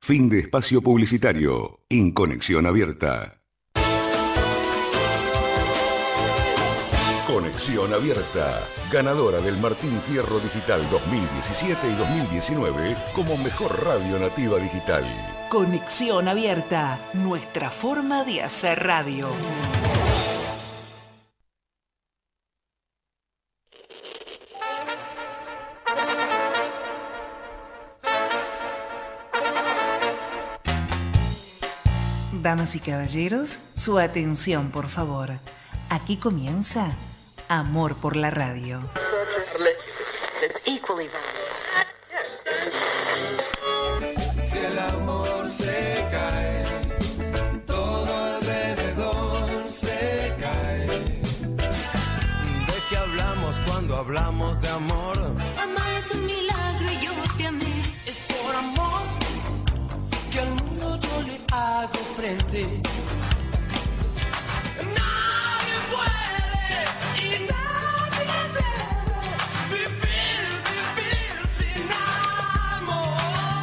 Fin de espacio publicitario. En Conexión Abierta. Conexión Abierta, ganadora del Martín Fierro Digital 2017 y 2019 como mejor radio nativa digital. Conexión Abierta, nuestra forma de hacer radio. Damas y caballeros, su atención, por favor. Aquí comienza Amor por la Radio. Si el amor se cae, todo alrededor se cae. ¿De qué hablamos cuando hablamos de amor? Amar es un milagro y yo te amé. Es por amor que al mundo yo le hago frente. Nadie puede y nadie debe vivir sin amor.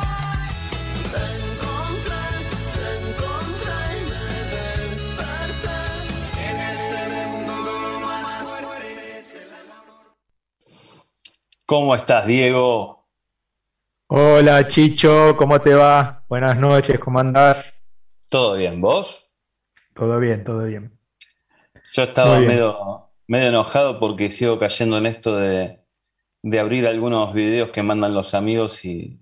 Te encontré y me desperté. En este mundo lo más fuerte es el amor. ¿Cómo estás, Diego? Hola Chicho, ¿cómo te va? Buenas noches, ¿cómo andás? ¿Todo bien? ¿Vos? Todo bien, todo bien. Yo estaba Muy bien. medio enojado porque sigo cayendo en esto de abrir algunos videos que mandan los amigos y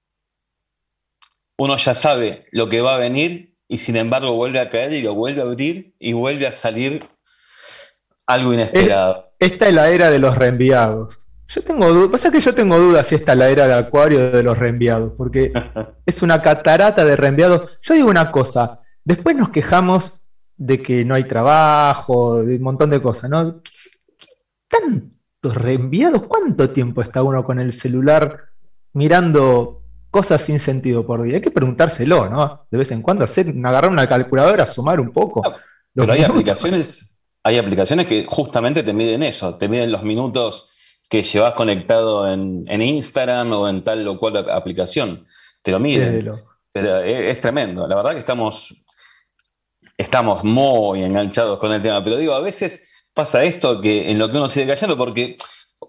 uno ya sabe lo que va a venir y sin embargo vuelve a caer y lo vuelve a abrir y vuelve a salir algo inesperado. Esta es la era de los reenviados. Pasa que yo tengo dudas si esta es la era de Acuario de los reenviados, porque es una catarata de reenviados. Yo digo una cosa, después nos quejamos de que no hay trabajo, de un montón de cosas, ¿no? ¿Qué tantos reenviados? ¿Cuánto tiempo está uno con el celular mirando cosas sin sentido por día? Hay que preguntárselo, ¿no? De vez en cuando agarrar una calculadora, sumar un poco. Pero hay minutos. aplicaciones que justamente te miden eso, te miden los minutos que llevas conectado en Instagram o en tal o cual aplicación. Te lo miden. Pero es tremendo. La verdad que estamos muy enganchados con el tema. Pero digo, a veces pasa esto que en lo que uno sigue cayendo, porque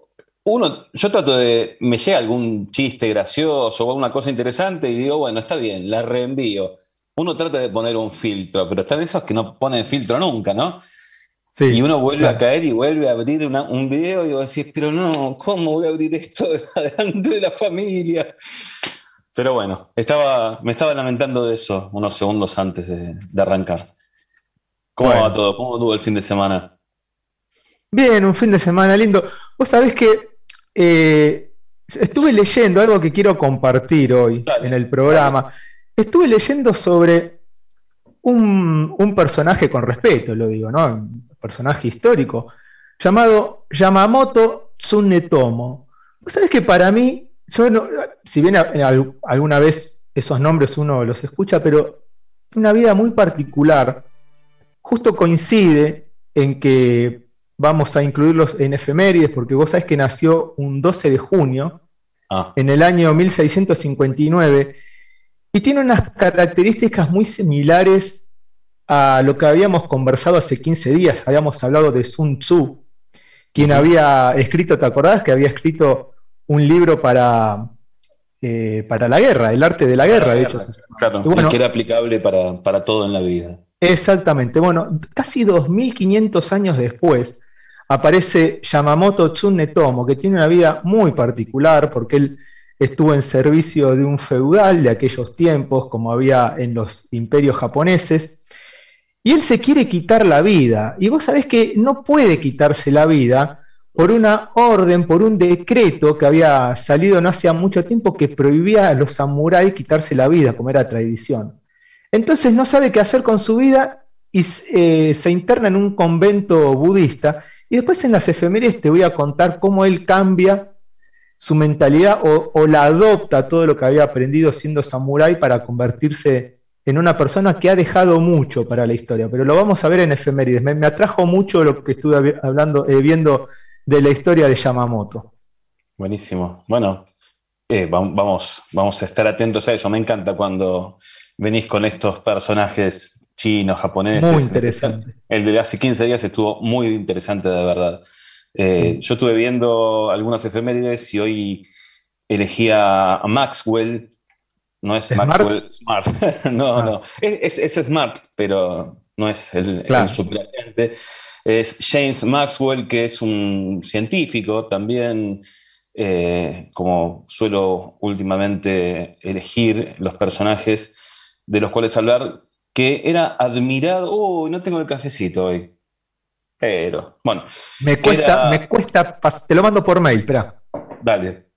yo trato me llega algún chiste gracioso o alguna cosa interesante y digo, bueno, está bien, la reenvío. Uno trata de poner un filtro, pero están esos que no ponen filtro nunca, ¿no? Sí, y uno vuelve claro. a caer y vuelve a abrir un video y vos decís, pero no, ¿cómo voy a abrir esto delante de la familia? Pero bueno, me estaba lamentando de eso unos segundos antes de arrancar. ¿Cómo va todo? ¿Cómo estuvo el fin de semana? Bien, un fin de semana lindo. Vos sabés que estuve leyendo algo que quiero compartir hoy en el programa. Estuve leyendo sobre un personaje, con respeto lo digo, ¿no? Un personaje histórico, llamado Yamamoto Tsunetomo. Vos sabés que para mí, si bien alguna vez esos nombres uno los escucha, pero una vida muy particular, justo coincide en que vamos a incluirlos en efemérides, porque vos sabés que nació un 12 de junio, en el año 1659, y tiene unas características muy similares a lo que habíamos conversado hace 15 días. Habíamos hablado de Sun Tzu, quien había escrito, ¿te acordás? Que había escrito un libro para la guerra, el arte de la guerra, de hecho. Claro, bueno, que era aplicable para todo en la vida. Exactamente. Bueno, casi 2500 años después aparece Yamamoto Tsunetomo, que tiene una vida muy particular porque él estuvo en servicio de un feudal de aquellos tiempos, como había en los imperios japoneses, y él se quiere quitar la vida. Y vos sabés que no puede quitarse la vida por una orden, por un decreto que había salido no hacía mucho tiempo que prohibía a los samuráis quitarse la vida, como era tradición. Entonces no sabe qué hacer con su vida y se interna en un convento budista. Y después en las efemérides te voy a contar cómo él cambia su mentalidad o la adopta todo lo que había aprendido siendo samurái para convertirse en una persona que ha dejado mucho para la historia. Pero lo vamos a ver en efemérides. Me atrajo mucho lo que estuve viendo de la historia de Yamamoto. Buenísimo. Bueno, vamos a estar atentos a eso. Me encanta cuando venís con estos personajes chinos, japoneses. Muy interesante. El de hace 15 días estuvo muy interesante, de verdad. Yo estuve viendo algunas efemérides y hoy elegía a Maxwell. No es ¿Smart? Maxwell Smart. No. Es Smart, pero no es el superagente. Es James Maxwell, que es un científico también, como suelo últimamente elegir los personajes de los cuales hablar, que era admirado. Uy, no tengo el cafecito hoy. Pero, bueno. Me cuesta, te lo mando por mail, espera. Dale.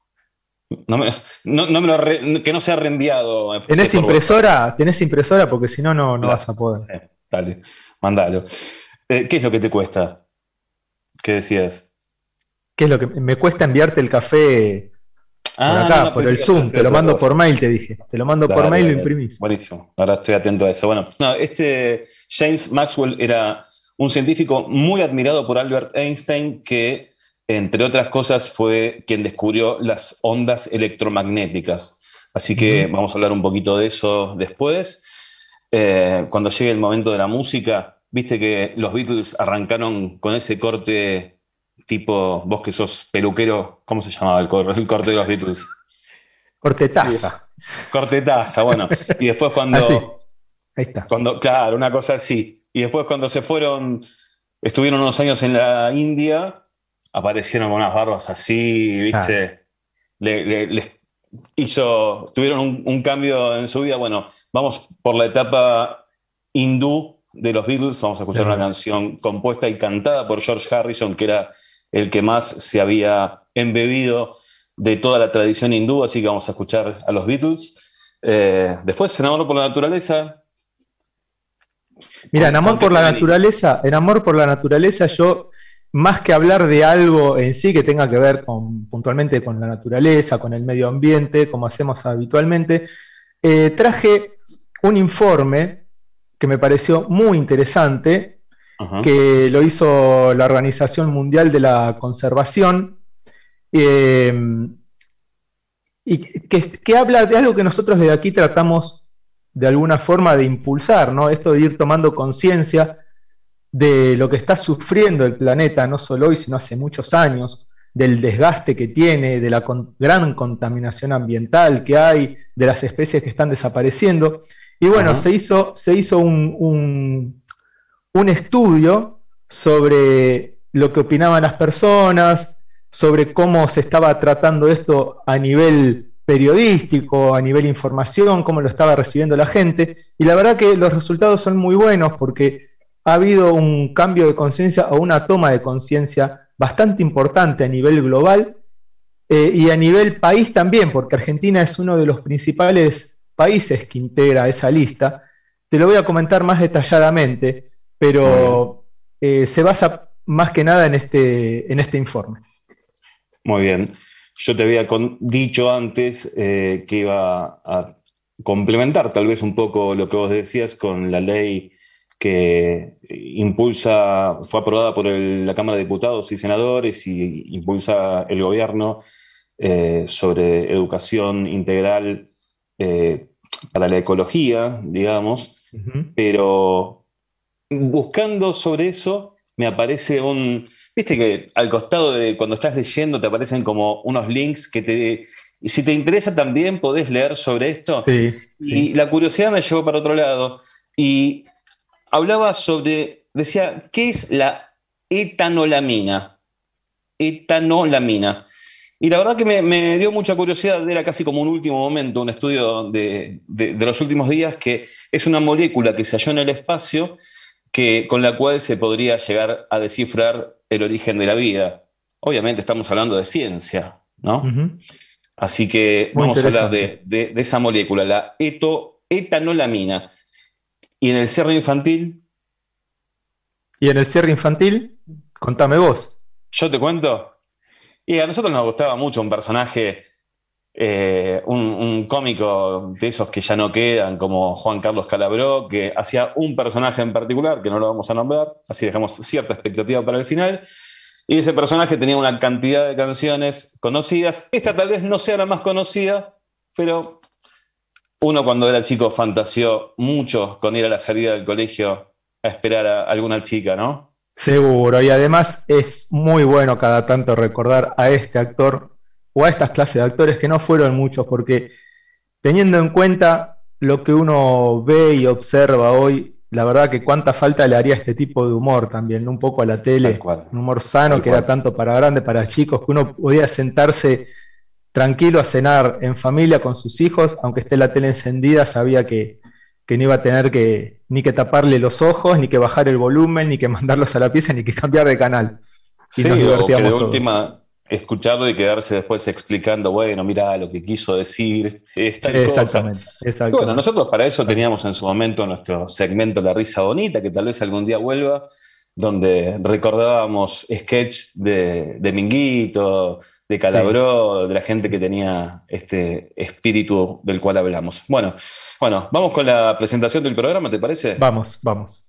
Que no sea reenviado. ¿Tenés impresora? ¿Tenés impresora? Porque si no, no vas a poder. Sí, dale, mandalo. ¿Qué es lo que te cuesta? ¿Qué decías? ¿Qué es lo que me cuesta enviarte el café por acá, por el Zoom? Te lo mando por mail, te dije. Te lo mando por mail y lo imprimís. Buenísimo. Ahora estoy atento a eso. Bueno, James Maxwell era un científico muy admirado por Albert Einstein, que entre otras cosas fue quien descubrió las ondas electromagnéticas. Así que vamos a hablar un poquito de eso después. Cuando llegue el momento de la música, viste que los Beatles arrancaron con ese corte tipo, vos que sos peluquero, ¿cómo se llamaba el corte de los Beatles? Corte taza. Sí, corte taza, bueno. Y después cuando... Sí. Ahí está. Claro, una cosa así. Y después cuando se fueron, estuvieron unos años en la India, aparecieron con unas barbas así, ¿viste? Tuvieron un cambio en su vida. Bueno, vamos por la etapa hindú de los Beatles. Vamos a escuchar una canción compuesta y cantada por George Harrison, que era el que más se había embebido de toda la tradición hindú, así que vamos a escuchar a los Beatles. Después, En amor por la naturaleza. Mira, en amor por la naturaleza, yo, más que hablar de algo en sí que tenga que ver puntualmente con la naturaleza, con el medio ambiente, como hacemos habitualmente, traje un informe que me pareció muy interesante, que lo hizo la Organización Mundial de la Conservación, y que habla de algo que nosotros desde aquí tratamos de alguna forma de impulsar, ¿no? Esto de ir tomando conciencia de lo que está sufriendo el planeta, no solo hoy, sino hace muchos años, del desgaste que tiene, de la gran contaminación ambiental que hay, de las especies que están desapareciendo. Y bueno, se hizo un estudio sobre lo que opinaban las personas, sobre cómo se estaba tratando esto a nivel periodístico, a nivel información, cómo lo estaba recibiendo la gente. Y la verdad que los resultados son muy buenos porque ha habido un cambio de conciencia o una toma de conciencia bastante importante a nivel global y a nivel país también, porque Argentina es uno de los principales países que integra esa lista. Te lo voy a comentar más detalladamente, pero se basa más que nada en este informe. Muy bien. Yo te había dicho antes que iba a complementar tal vez un poco lo que vos decías con la ley que fue aprobada por la Cámara de Diputados y Senadores y impulsa el gobierno sobre educación integral para la ecología, digamos, pero buscando sobre eso me aparece viste que al costado de cuando estás leyendo te aparecen como unos links que si te interesa también podés leer sobre esto. Sí, y la curiosidad me llevó para otro lado y hablaba decía, ¿qué es la etanolamina? Etanolamina. Y la verdad que me dio mucha curiosidad, era casi como un último momento, un estudio de los últimos días, que es una molécula que se halló en el espacio con la cual se podría llegar a descifrar el origen de la vida. Obviamente estamos hablando de ciencia, ¿no? Así que vamos a hablar de esa molécula, la etanolamina. ¿Y en el cierre infantil? ¿Y en el cierre infantil? Contame vos. ¿Yo te cuento? Y a nosotros nos gustaba mucho un personaje, un cómico de esos que ya no quedan, como Juan Carlos Calabró, que hacía un personaje en particular, que no lo vamos a nombrar, así dejamos cierta expectativa para el final, Y ese personaje tenía una cantidad de canciones conocidas. Esta tal vez no sea la más conocida, pero uno cuando era chico fantaseó mucho con ir a la salida del colegio a esperar a alguna chica, ¿no? Seguro, y además es muy bueno cada tanto recordar a este actor o a estas clases de actores que no fueron muchos, porque teniendo en cuenta lo que uno ve y observa hoy, la verdad que cuánta falta le haría este tipo de humor también, un poco a la tele, Tal cual. un humor sano Tal que cual. era tanto para grandes, para chicos, que uno podía sentarse tranquilo a cenar en familia con sus hijos, aunque esté la tele encendida, sabía que no iba a tener ni que taparle los ojos, ni que bajar el volumen, ni que mandarlos a la pieza, ni que cambiar de canal. Y Sí, nos o que de divertíamos todos. última escucharlo y quedarse después explicando, bueno, mira lo que quiso decir, es tal cosa. Exactamente, Y bueno, exactamente. nosotros para eso teníamos en su momento nuestro segmento La Risa Bonita, que tal vez algún día vuelva, donde recordábamos sketch de Minguito, de Calabró, de la gente que tenía este espíritu del cual hablamos. Bueno, vamos con la presentación del programa, ¿te parece? Vamos, vamos.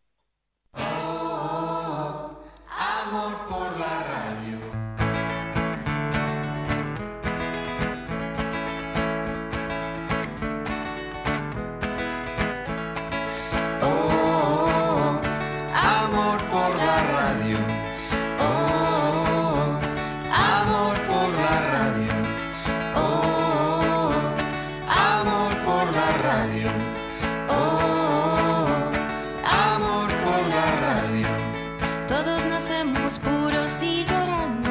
Amor por la radio. Oh, amor por la radio. Oh, amor por la radio. Oh, amor por la radio. Oh, amor por la radio. Todos nacemos puros y llorando,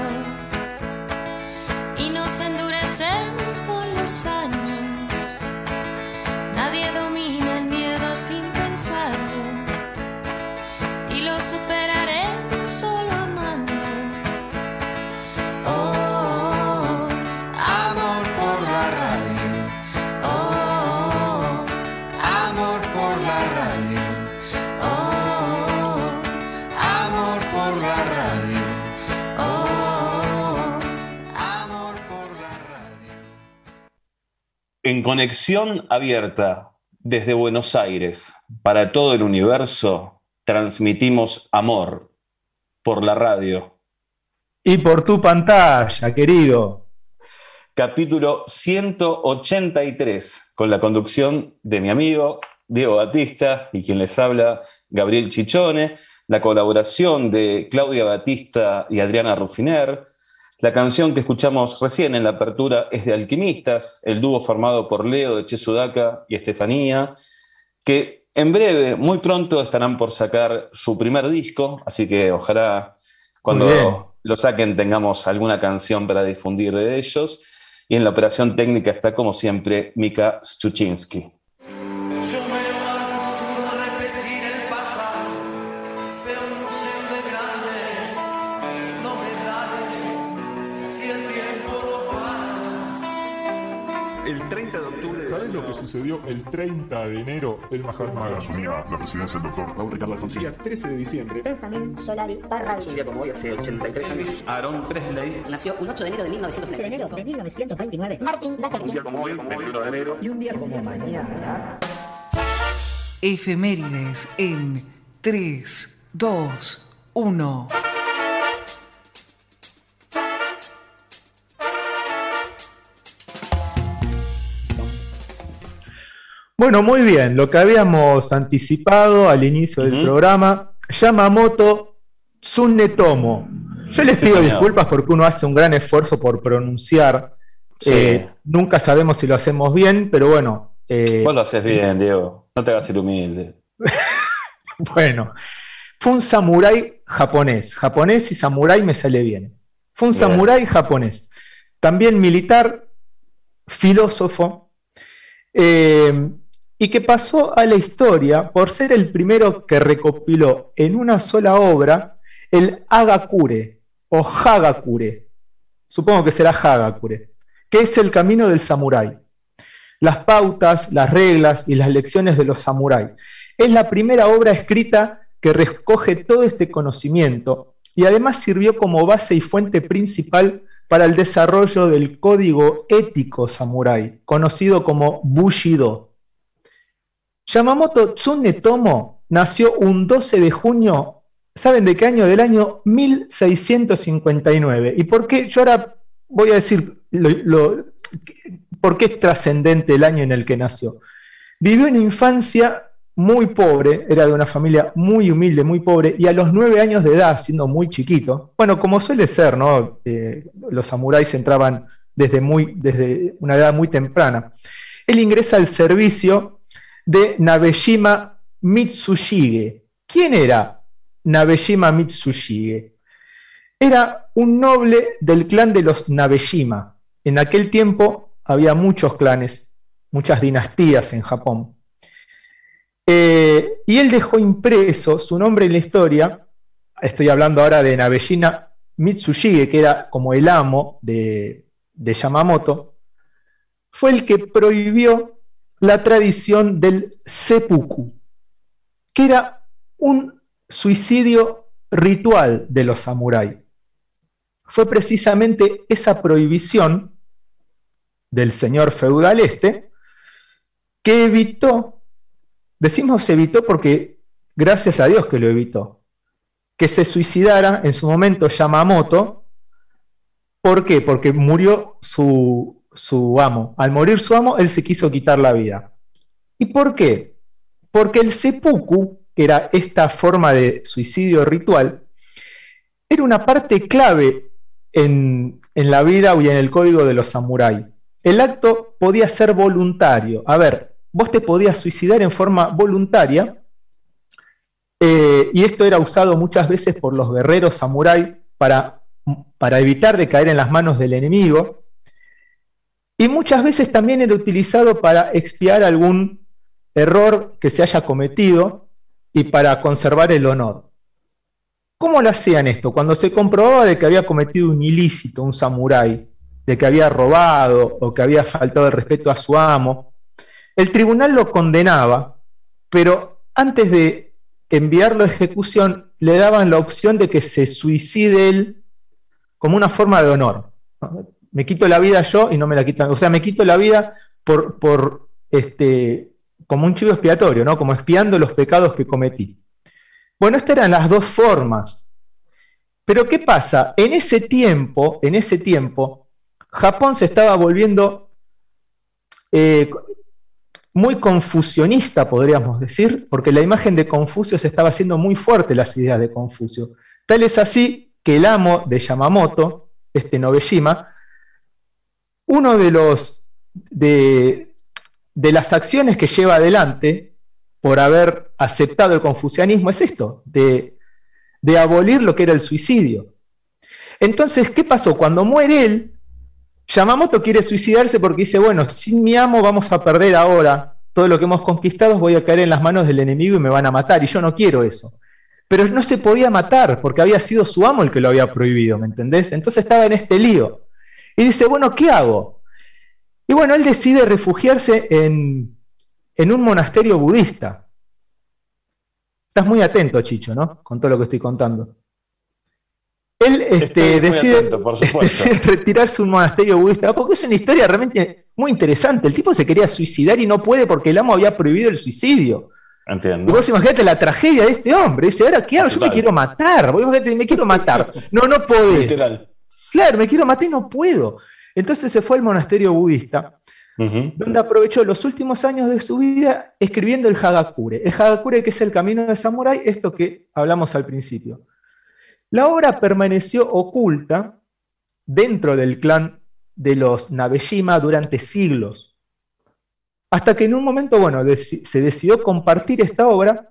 y nos endurecemos con los años. Nadie domina el miedo sin pensarlo, y lo superaremos solo amando. Oh, amor por la radio. Oh, amor por la radio. Oh, amor por la radio. Oh, amor por la radio. En conexión abierta desde Buenos Aires para todo el universo, transmitimos amor por la radio. Y por tu pantalla, querido. Capítulo 183, con la conducción de mi amigo Diego Batista y quien les habla, Gabriel Chichone, la colaboración de Claudia Batista y Adriana Ruffiner. La canción que escuchamos recién en la apertura es de Alquimistas, el dúo formado por Leo de Che Sudaca y Estefanía, que en breve, muy pronto, estarán por sacar su primer disco, así que ojalá Muy bien. cuando lo saquen tengamos alguna canción para difundir de ellos. Y en la operación técnica está, como siempre, Mika Stuczynski. Yo veo al futuro repetir el pasado, veo un museo de grandes novedades y el tiempo no para. El 30 de octubre. ¿Sabes lo que sucedió el 30 de enero? El Mahatma Gandhi asumía la presidencia del doctor Raúl Ricardo Alfonsín. El 13 de diciembre. Benjamín Solari Barragán. Un día como hoy, hace 83 años, Aaron Presley. Nació un 8 de enero de 1929. Martin Luther King. Como hoy, 21 de enero. Y un día como mañana. Efemérides en 3, 2, 1. Bueno, muy bien, lo que habíamos anticipado al inicio del programa, Yamamoto Tsunetomo. Yo les Sí, pido señor. disculpas porque uno hace un gran esfuerzo por pronunciar. Sí. Nunca sabemos si lo hacemos bien, pero bueno. Vos lo haces bien, Diego. No te hagas el humilde. Bueno, fue un samurái japonés. Japonés y samurái me sale bien. Fue un Bien. samurái japonés. También militar, filósofo, y que pasó a la historia por ser el primero que recopiló en una sola obra el Hagakure o Hagakure. Supongo que será Hagakure, que es el camino del samurái. Las pautas, las reglas y las lecciones de los samuráis. Es la primera obra escrita que recoge todo este conocimiento y además sirvió como base y fuente principal para el desarrollo del código ético samurái, conocido como Bushido. Yamamoto Tsunetomo nació un 12 de junio ¿Saben de qué año? Del año 1659. ¿Y por qué? Yo ahora voy a decir por qué es trascendente el año en el que nació. Vivió una infancia muy pobre, era de una familia muy humilde, muy pobre, y a los 9 años de edad, siendo muy chiquito, bueno, como suele ser, ¿no? Los samuráis entraban desde una edad muy temprana. Él ingresa al servicio de Nabeshima Mitsushige. ¿Quién era Nabeshima Mitsushige? Era un noble del clan de los Nabeshima. En aquel tiempo había muchos clanes, muchas dinastías en Japón. Y él dejó impreso su nombre en la historia. Estoy hablando ahora de Nabeshima Mitsushige, que era como el amo de Yamamoto. Fue el que prohibió la tradición del seppuku, que era un suicidio ritual de los samuráis. Fue precisamente esa prohibición del señor feudal que evitó, decimos evitó porque gracias a Dios que lo evitó, que se suicidara en su momento Yamamoto. ¿Por qué? Porque murió su amo. Al morir su amo, él se quiso quitar la vida. ¿Y por qué? Porque el seppuku, que era esta forma de suicidio ritual, era una parte clave en la vida y en el código de los samuráis. El acto podía ser voluntario. A ver, vos te podías suicidar en forma voluntaria, y esto era usado muchas veces por los guerreros samuráis para evitar de caer en las manos del enemigo, y muchas veces también era utilizado para expiar algún error que se haya cometido y para conservar el honor. ¿Cómo lo hacían esto? Cuando se comprobaba de que había cometido un ilícito, un samurái, de que había robado o que había faltado el respeto a su amo, el tribunal lo condenaba, pero antes de enviarlo a ejecución le daban la opción de que se suicide él como una forma de honor. Me quito la vida yo y no me la quitan. O sea, me quito la vida como un chivo expiatorio, ¿no? Como expiando los pecados que cometí. Bueno, estas eran las dos formas. Pero ¿qué pasa? En ese tiempo, Japón se estaba volviendo muy confucionista, podríamos decir, porque la imagen de Confucio se estaba haciendo muy fuerte, las ideas de Confucio. Tal es así que el amo de Yamamoto, Nobeshima, uno de las acciones que lleva adelante por haber aceptado el confucianismo es esto, de abolir lo que era el suicidio. Entonces, ¿qué pasó? Cuando muere él, Yamamoto quiere suicidarse porque dice, bueno, sin mi amo vamos a perder ahora todo lo que hemos conquistado, voy a caer en las manos del enemigo y me van a matar, y yo no quiero eso. Pero no se podía matar porque había sido su amo el que lo había prohibido, ¿me entendés? Entonces estaba en este lío. Y dice, bueno, ¿qué hago? Y bueno, él decide refugiarse en un monasterio budista. Estás muy atento, Chicho, ¿no? Con todo lo que estoy contando. Él decide retirarse a un monasterio budista, porque es una historia realmente muy interesante. El tipo se quería suicidar y no puede porque el amo había prohibido el suicidio. Entiendo. Y vos imaginate la tragedia de este hombre. Dice, ¿ahora qué hago? Yo me quiero matar. Vos imaginate, me quiero matar. No podés. Literal. Claro, me quiero matar y no puedo. Entonces se fue al monasterio budista, donde aprovechó los últimos años de su vida escribiendo el Hagakure. El Hagakure, que es el camino del samurái, esto que hablamos al principio. La obra permaneció oculta dentro del clan de los Nabeshima durante siglos, hasta que en un momento, bueno, se decidió compartir esta obra,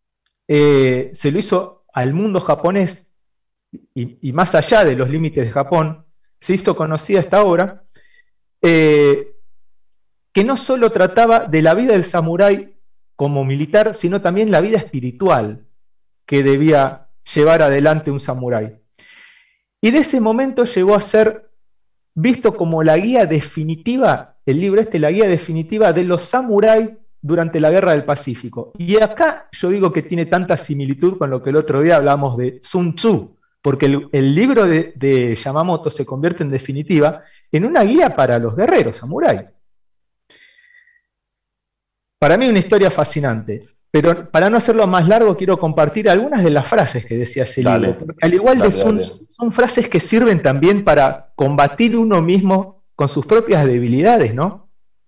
se lo hizo al mundo japonés y más allá de los límites de Japón, se hizo conocida esta obra, que no solo trataba de la vida del samurái como militar, sino también la vida espiritual que debía llevar adelante un samurái. Y de ese momento llegó a ser visto como la guía definitiva, el libro la guía definitiva de los samuráis durante la Guerra del Pacífico. Y acá yo digo que tiene tanta similitud con lo que el otro día hablamos de Sun Tzu, porque el libro de Yamamoto se convierte en definitiva en una guía para los guerreros samuráis. Para mí una historia fascinante. Pero para no hacerlo más largo, quiero compartir algunas de las frases que decía ese libro. Porque al igual de son frases que sirven también para combatir uno mismo con sus propias debilidades, ¿no?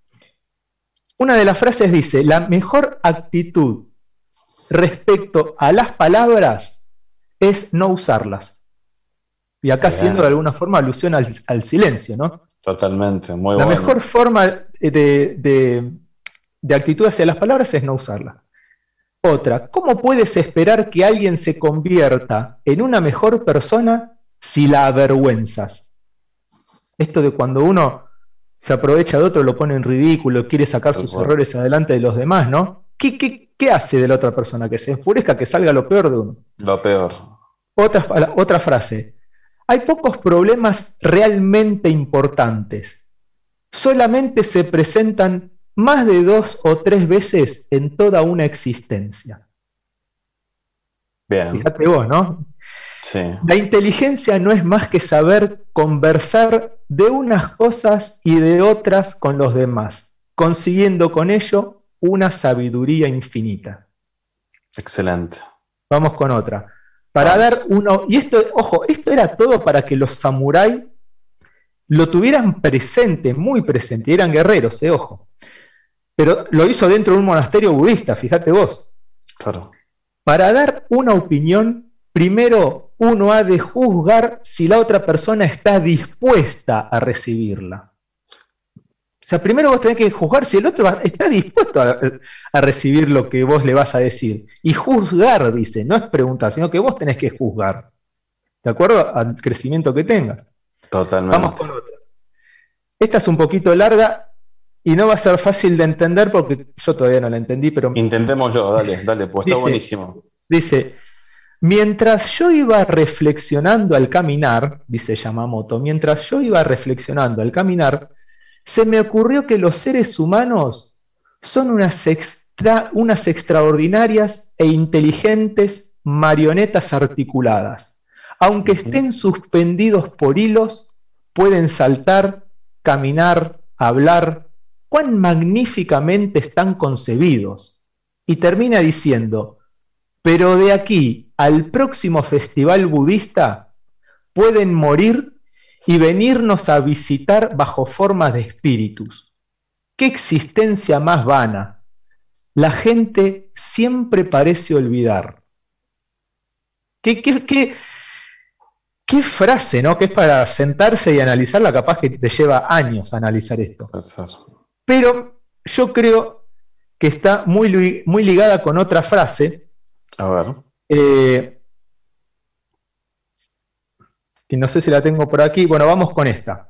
Una de las frases dice: la mejor actitud respecto a las palabras es no usarlas. Y acá haciendo de alguna forma alusión al silencio, ¿no? Totalmente, muy bueno. La mejor forma de actitud hacia las palabras es no usarlas. Otra: ¿cómo puedes esperar que alguien se convierta en una mejor persona si la avergüenzas? Esto de cuando uno se aprovecha de otro, lo pone en ridículo, quiere sacar sus errores adelante de los demás, ¿no? ¿Qué hace de la otra persona? Que se enfurezca, que salga lo peor de uno. Lo peor. Otra frase: hay pocos problemas realmente importantes. Solamente se presentan más de 2 o 3 veces en toda una existencia. Bien. Fíjate vos, ¿no? Sí. La inteligencia no es más que saber conversar de unas cosas y de otras con los demás, consiguiendo con ello una sabiduría infinita. Excelente. Vamos con otra. Para dar uno, y esto, ojo, esto era todo para que los samuráis lo tuvieran presente, muy presente, y eran guerreros, ojo. Pero lo hizo dentro de un monasterio budista, fíjate vos. Claro. Para dar una opinión, primero uno ha de juzgar si la otra persona está dispuesta a recibirla. O sea, primero vos tenés que juzgar si el otro está dispuesto a recibir lo que vos le vas a decir. Y juzgar, dice, no es preguntar, sino que vos tenés que juzgar. ¿De acuerdo al crecimiento que tengas? Totalmente. Vamos con otra. Esta es un poquito larga y no va a ser fácil de entender porque yo todavía no la entendí, pero... Intentémoslo, dale, pues está buenísimo. Dice: mientras yo iba reflexionando al caminar, dice Yamamoto, mientras yo iba reflexionando al caminar, se me ocurrió que los seres humanos son unas extraordinarias e inteligentes marionetas articuladas. Aunque estén suspendidos por hilos, pueden saltar, caminar, hablar. ¡Cuán magníficamente están concebidos! Y termina diciendo: pero de aquí al próximo festival budista pueden morir y venirnos a visitar bajo forma de espíritus. ¡Qué existencia más vana! La gente siempre parece olvidar. ¿Qué frase, ¿no? Que es para sentarse y analizarla, capaz que te lleva años analizar esto. Pero yo creo que está muy ligada con otra frase. A ver. Que no sé si la tengo por aquí. Bueno, vamos con esta.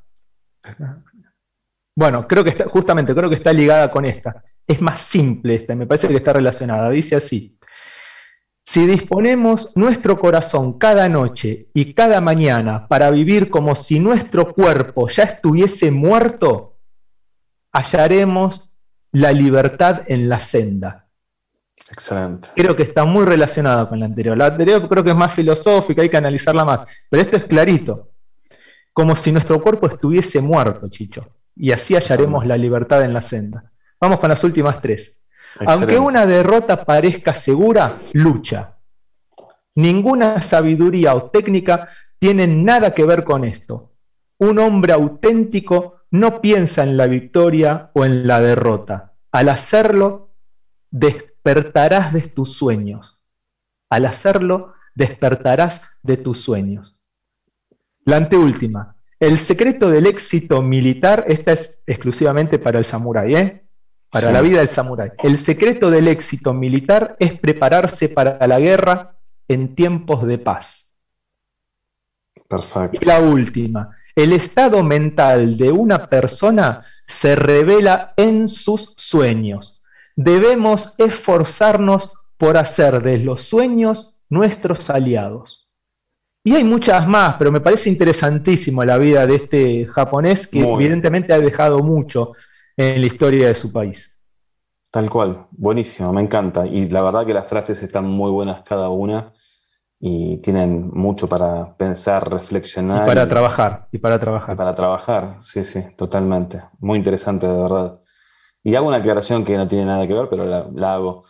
Bueno, creo que está ligada con esta. Es más simple esta, me parece que está relacionada. Dice así: si disponemos nuestro corazón cada noche y cada mañana para vivir como si nuestro cuerpo ya estuviese muerto, hallaremos la libertad en la senda. Excelente. Creo que está muy relacionada con la anterior. La anterior creo que es más filosófica, hay que analizarla más. Pero esto es clarito. Como si nuestro cuerpo estuviese muerto, Chicho. Y así hallaremos la libertad en la senda. Vamos con las últimas 3. Excelente. Aunque una derrota parezca segura, lucha. Ninguna sabiduría o técnica tiene nada que ver con esto. Un hombre auténtico no piensa en la victoria o en la derrota. Al hacerlo, despertarás de tus sueños. Al hacerlo, despertarás de tus sueños. La anteúltima. El secreto del éxito militar, esta es exclusivamente para el samurái, para la vida del samurái. El secreto del éxito militar es prepararse para la guerra en tiempos de paz. Perfecto. Y la última. El estado mental de una persona se revela en sus sueños. Debemos esforzarnos por hacer de los sueños nuestros aliados. Y hay muchas más, pero me parece interesantísimo la vida de este japonés que evidentemente ha dejado mucho en la historia de su país. Tal cual, buenísimo, me encanta. Y la verdad que las frases están muy buenas cada una y tienen mucho para pensar, reflexionar. Y para trabajar. Y para trabajar, sí, totalmente. Muy interesante, de verdad. Y hago una aclaración que no tiene nada que ver, pero la hago.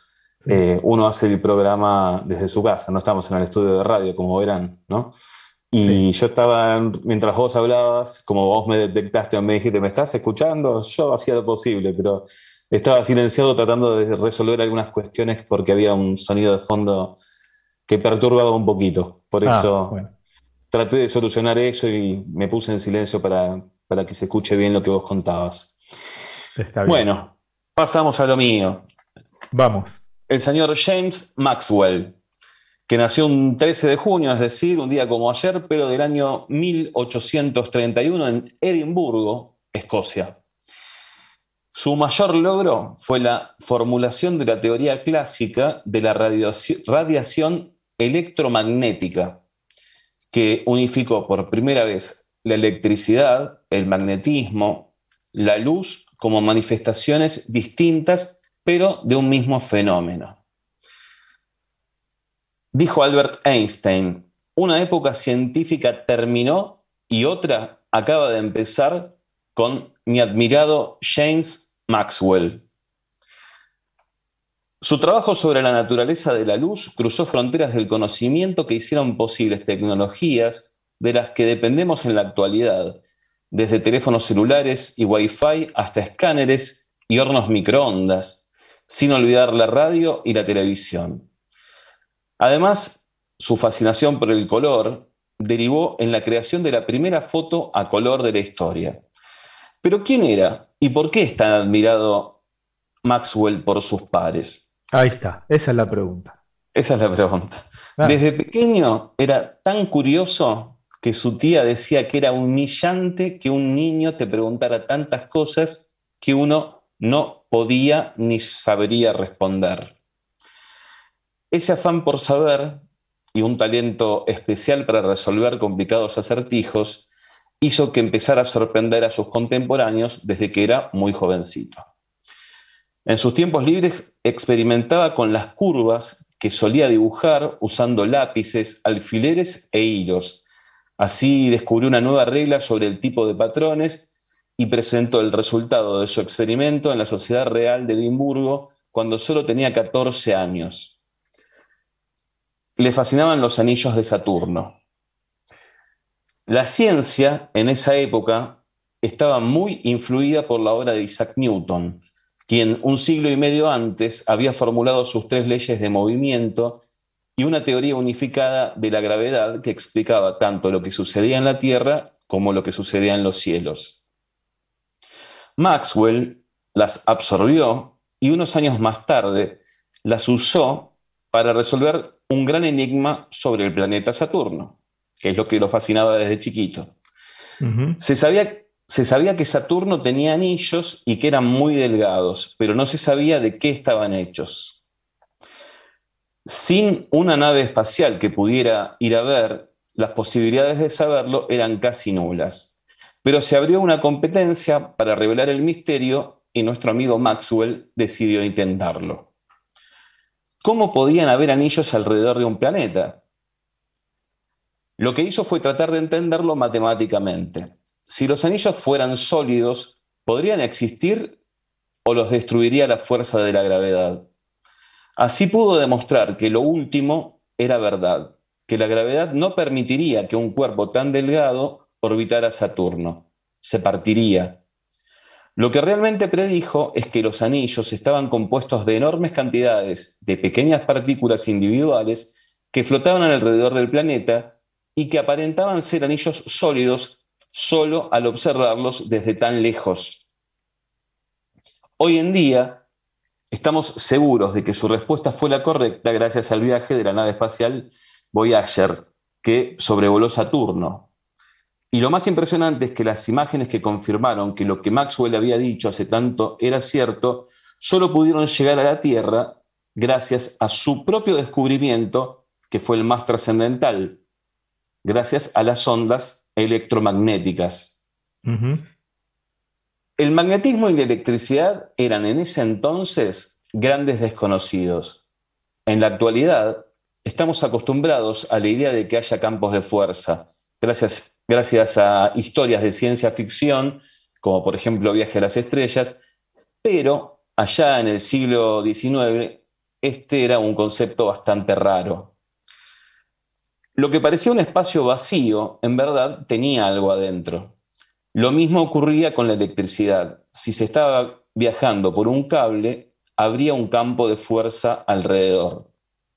Uno hace el programa desde su casa, no estamos en el estudio de radio, como verán, ¿no? Y yo estaba, mientras vos hablabas, como vos me detectaste o me dijiste, ¿me estás escuchando? Yo hacía lo posible, pero estaba silenciado tratando de resolver algunas cuestiones porque había un sonido de fondo que perturbaba un poquito. Por eso traté de solucionar eso y me puse en silencio para que se escuche bien lo que vos contabas. Está bien. Bueno, pasamos a lo mío. Vamos. El señor James Maxwell, que nació un 13 de junio, es decir, un día como ayer, pero del año 1831 en Edimburgo, Escocia. Su mayor logro fue la formulación de la teoría clásica de la radiación electromagnética, que unificó por primera vez la electricidad, el magnetismo, la luz como manifestaciones distintas, pero de un mismo fenómeno. Dijo Albert Einstein, una época científica terminó y otra acaba de empezar con mi admirado James Maxwell. Su trabajo sobre la naturaleza de la luz cruzó fronteras del conocimiento que hicieron posibles tecnologías de las que dependemos en la actualidad, desde teléfonos celulares y Wi-Fi hasta escáneres y hornos microondas, sin olvidar la radio y la televisión. Además, su fascinación por el color derivó en la creación de la primera foto a color de la historia. Pero ¿quién era y por qué es tan admirado Maxwell por sus pares? Ahí está, esa es la pregunta. Esa es la pregunta. Desde pequeño era tan curioso que su tía decía que era humillante que un niño te preguntara tantas cosas que uno no podía ni sabría responder. Ese afán por saber y un talento especial para resolver complicados acertijos hizo que empezara a sorprender a sus contemporáneos desde que era muy jovencito. En sus tiempos libres experimentaba con las curvas que solía dibujar usando lápices, alfileres e hilos. Así descubrió una nueva regla sobre el tipo de patrones y presentó el resultado de su experimento en la Sociedad Real de Edimburgo cuando solo tenía 14 años. Le fascinaban los anillos de Saturno. La ciencia en esa época estaba muy influida por la obra de Isaac Newton, quien un siglo y medio antes había formulado sus 3 leyes de movimiento y una teoría unificada de la gravedad que explicaba tanto lo que sucedía en la Tierra como lo que sucedía en los cielos. Maxwell las absorbió y unos años más tarde las usó para resolver un gran enigma sobre el planeta Saturno, que es lo que lo fascinaba desde chiquito. Se sabía que Saturno tenía anillos y que eran muy delgados, pero no se sabía de qué estaban hechos. Sin una nave espacial que pudiera ir a ver, las posibilidades de saberlo eran casi nulas. Pero se abrió una competencia para revelar el misterio y nuestro amigo Maxwell decidió intentarlo. ¿Cómo podían haber anillos alrededor de un planeta? Lo que hizo fue tratar de entenderlo matemáticamente. Si los anillos fueran sólidos, ¿podrían existir o los destruiría la fuerza de la gravedad? Así pudo demostrar que lo último era verdad, que la gravedad no permitiría que un cuerpo tan delgado orbitara Saturno. Se partiría. Lo que realmente predijo es que los anillos estaban compuestos de enormes cantidades de pequeñas partículas individuales que flotaban alrededor del planeta y que aparentaban ser anillos sólidos solo al observarlos desde tan lejos. Hoy en día estamos seguros de que su respuesta fue la correcta gracias al viaje de la nave espacial Voyager, que sobrevoló Saturno. Y lo más impresionante es que las imágenes que confirmaron que lo que Maxwell había dicho hace tanto era cierto, solo pudieron llegar a la Tierra gracias a su propio descubrimiento, que fue el más trascendental, gracias a las ondas electromagnéticas. El magnetismo y la electricidad eran en ese entonces grandes desconocidos. En la actualidad estamos acostumbrados a la idea de que haya campos de fuerza, gracias a historias de ciencia ficción, como por ejemplo Viaje a las Estrellas, pero allá en el siglo XIX este era un concepto bastante raro. Lo que parecía un espacio vacío, en verdad, tenía algo adentro. Lo mismo ocurría con la electricidad. Si se estaba viajando por un cable, habría un campo de fuerza alrededor.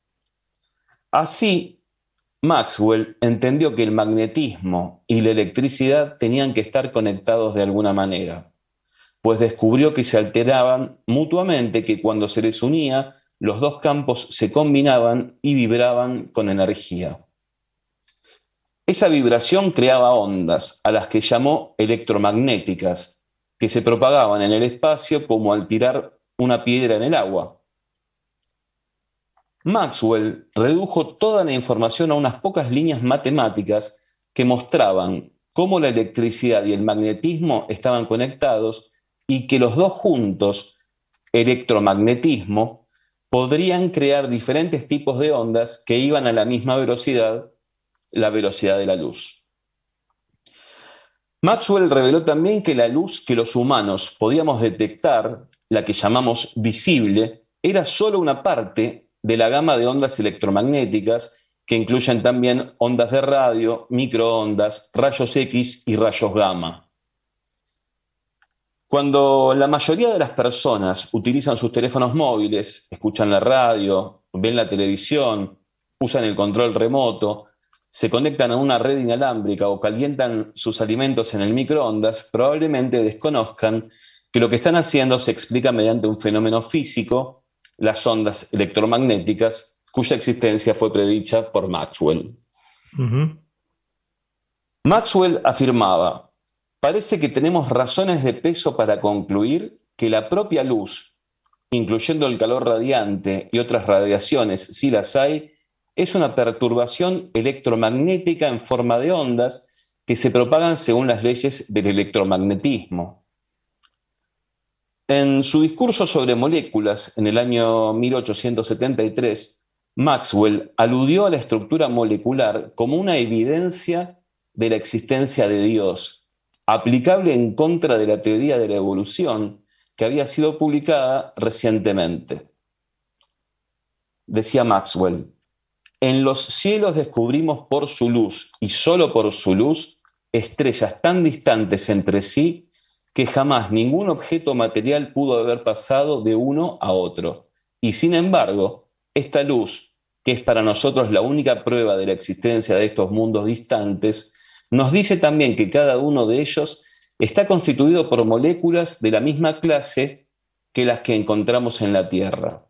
Así, Maxwell entendió que el magnetismo y la electricidad tenían que estar conectados de alguna manera, pues descubrió que se alteraban mutuamente, que cuando se les unía, los dos campos se combinaban y vibraban con energía. Esa vibración creaba ondas, a las que llamó electromagnéticas, que se propagaban en el espacio como al tirar una piedra en el agua. Maxwell redujo toda la información a unas pocas líneas matemáticas que mostraban cómo la electricidad y el magnetismo estaban conectados y que los dos juntos, electromagnetismo, podrían crear diferentes tipos de ondas que iban a la misma velocidad, la velocidad de la luz. Maxwell reveló también que la luz que los humanos podíamos detectar, la que llamamos visible, era solo una parte de la gama de ondas electromagnéticas que incluyen también ondas de radio, microondas, rayos X y rayos gamma. Cuando la mayoría de las personas utilizan sus teléfonos móviles, escuchan la radio, ven la televisión, usan el control remoto, se conectan a una red inalámbrica o calientan sus alimentos en el microondas, probablemente desconozcan que lo que están haciendo se explica mediante un fenómeno físico, las ondas electromagnéticas, cuya existencia fue predicha por Maxwell. Maxwell afirmaba: parece que tenemos razones de peso para concluir que la propia luz, incluyendo el calor radiante y otras radiaciones, si las hay, es una perturbación electromagnética en forma de ondas que se propagan según las leyes del electromagnetismo. En su discurso sobre moléculas en el año 1873, Maxwell aludió a la estructura molecular como una evidencia de la existencia de Dios, aplicable en contra de la teoría de la evolución que había sido publicada recientemente. Decía Maxwell: en los cielos descubrimos por su luz, y solo por su luz, estrellas tan distantes entre sí que jamás ningún objeto material pudo haber pasado de uno a otro. Y sin embargo, esta luz, que es para nosotros la única prueba de la existencia de estos mundos distantes, nos dice también que cada uno de ellos está constituido por moléculas de la misma clase que las que encontramos en la Tierra.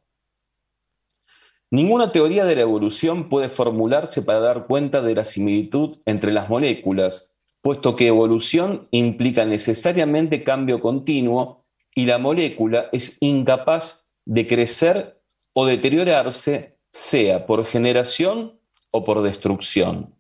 Ninguna teoría de la evolución puede formularse para dar cuenta de la similitud entre las moléculas, puesto que evolución implica necesariamente cambio continuo y la molécula es incapaz de crecer o deteriorarse, sea por generación o por destrucción.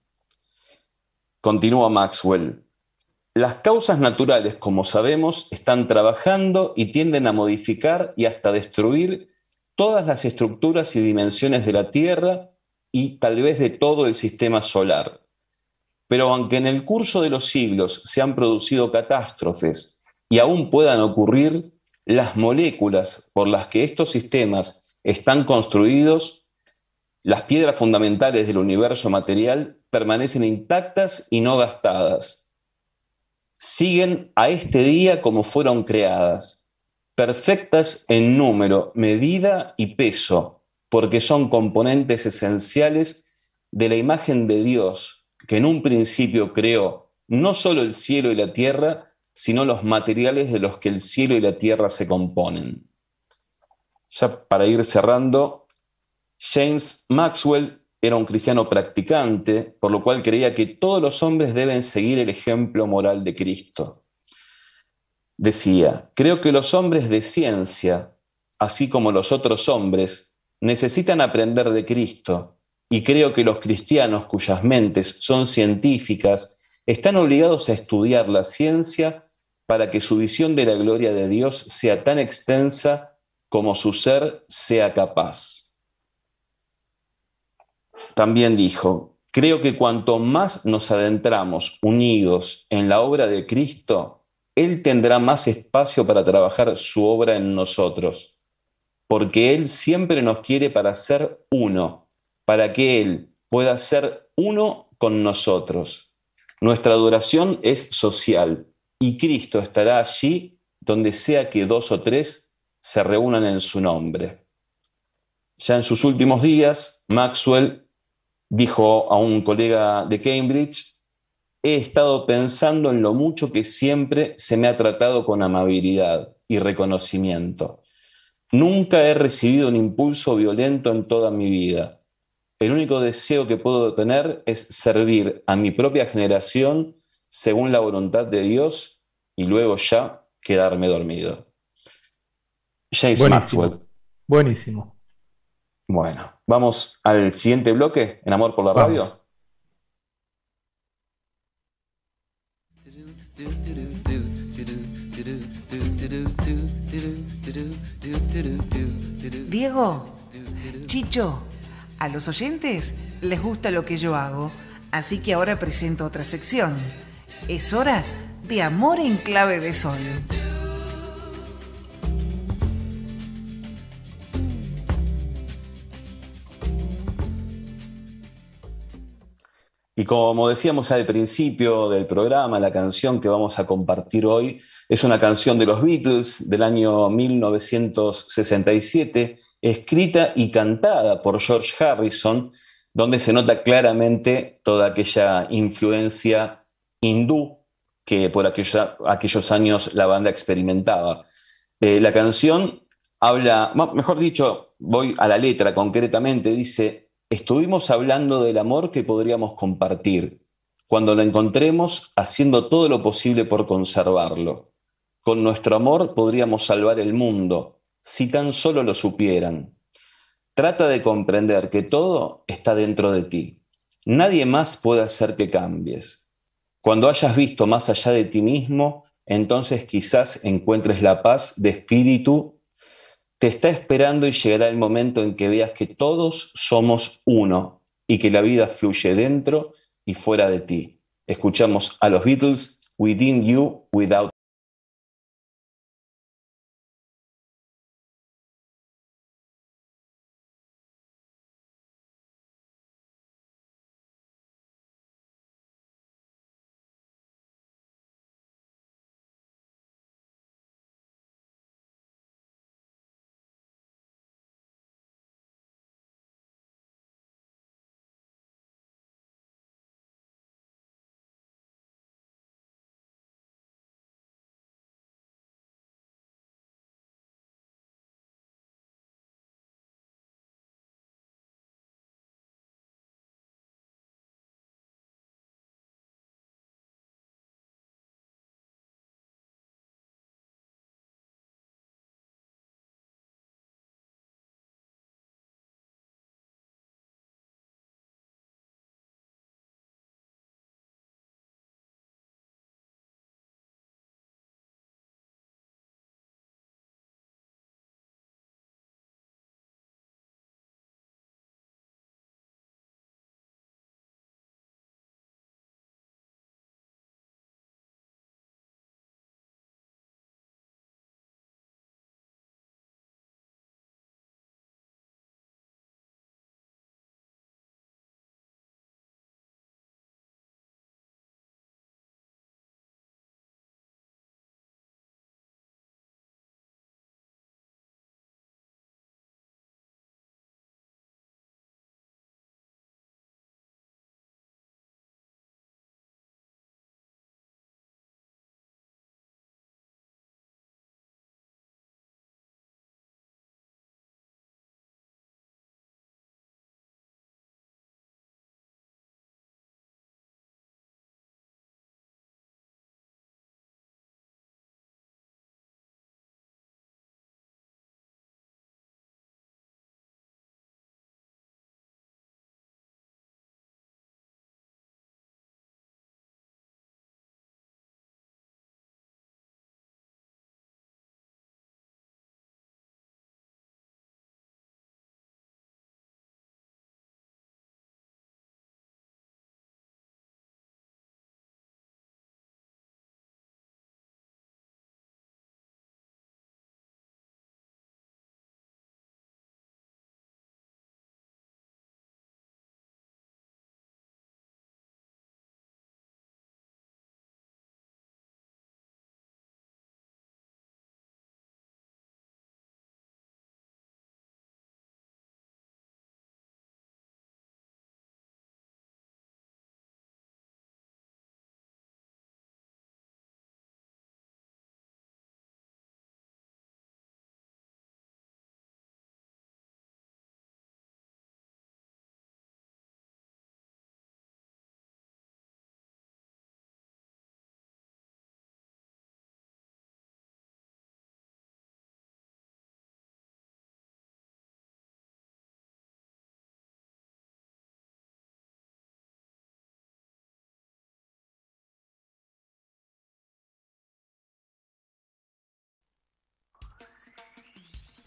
Continúa Maxwell: las causas naturales, como sabemos, están trabajando y tienden a modificar y hasta destruir todas las estructuras y dimensiones de la Tierra y tal vez de todo el sistema solar. Pero aunque en el curso de los siglos se han producido catástrofes y aún puedan ocurrir, las moléculas por las que estos sistemas están construidos, las piedras fundamentales del universo material, permanecen intactas y no gastadas. Siguen a este día como fueron creadas, perfectas en número, medida y peso, porque son componentes esenciales de la imagen de Dios, que en un principio creó no solo el cielo y la tierra, sino los materiales de los que el cielo y la tierra se componen. Ya para ir cerrando, James Maxwell era un cristiano practicante, por lo cual creía que todos los hombres deben seguir el ejemplo moral de Cristo. Decía: creo que los hombres de ciencia, así como los otros hombres, necesitan aprender de Cristo, y creo que los cristianos cuyas mentes son científicas están obligados a estudiar la ciencia para que su visión de la gloria de Dios sea tan extensa como su ser sea capaz. También dijo: creo que cuanto más nos adentramos unidos en la obra de Cristo, Él tendrá más espacio para trabajar su obra en nosotros. porque Él siempre nos quiere para ser uno, para que Él pueda ser uno con nosotros. Nuestra adoración es social y Cristo estará allí donde sea que 2 o 3 se reúnan en su nombre. Ya en sus últimos días, Maxwell dijo a un colega de Cambridge: he estado pensando en lo mucho que siempre se me ha tratado con amabilidad y reconocimiento. Nunca he recibido un impulso violento en toda mi vida. El único deseo que puedo tener es servir a mi propia generación según la voluntad de Dios y luego ya quedarme dormido. James Buenísimo, Maxwell. buenísimo. Bueno, vamos al siguiente bloque, en Amor por la Vamos. Radio. Diego, Chicho, a los oyentes les gusta lo que yo hago, así que ahora presento otra sección. Es hora de Amor en Clave de Sol. Y como decíamos al principio del programa, la canción que vamos a compartir hoy es una canción de los Beatles del año 1967, escrita y cantada por George Harrison, donde se nota claramente toda aquella influencia hindú que por aquellos años la banda experimentaba. La canción habla, mejor dicho, voy a la letra concretamente, dice: estuvimos hablando del amor que podríamos compartir, cuando lo encontremos haciendo todo lo posible por conservarlo. Con nuestro amor podríamos salvar el mundo, si tan solo lo supieran. Trata de comprender que todo está dentro de ti. Nadie más puede hacer que cambies. Cuando hayas visto más allá de ti mismo, entonces quizás encuentres la paz de espíritu. Te está esperando y llegará el momento en que veas que todos somos uno y que la vida fluye dentro y fuera de ti. Escuchamos a los Beatles, Within You, Without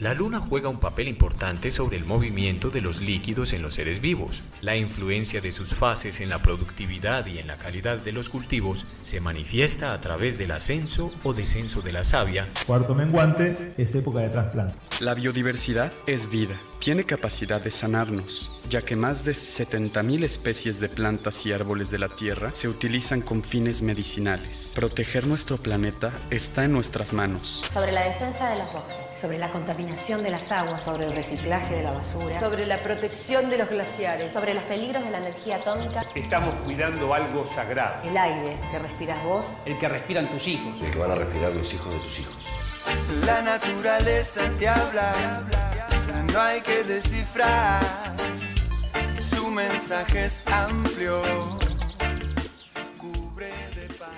La luna juega un papel importante sobre el movimiento de los líquidos en los seres vivos. La influencia de sus fases en la productividad y en la calidad de los cultivos se manifiesta a través del ascenso o descenso de la savia. Cuarto menguante es época de trasplante. La biodiversidad es vida. Tiene capacidad de sanarnos, ya que más de 70.000 especies de plantas y árboles de la Tierra se utilizan con fines medicinales. Proteger nuestro planeta está en nuestras manos. Sobre la defensa de los bosques, sobre la contaminación de las aguas, sobre el reciclaje de la basura, sobre la protección de los glaciares, sobre los peligros de la energía atómica. Estamos cuidando algo sagrado. El aire que respiras vos, el que respiran tus hijos, el que van a respirar los hijos de tus hijos. La naturaleza te habla, no hay que descifrar, su mensaje es amplio, cubre de paz.